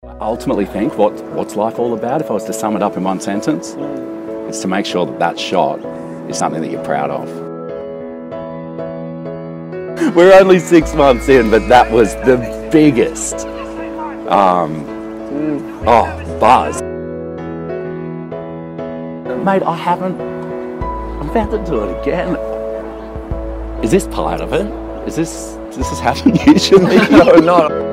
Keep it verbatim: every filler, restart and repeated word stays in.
I ultimately think what, what's life all about, if I was to sum it up in one sentence, it's to make sure that that shot is something that you're proud of. We're only six months in, but that was the biggest um, oh, buzz. Mate, I haven't, I'm about to do it again. Is this part of it? Is this, does this happen usually? No, not.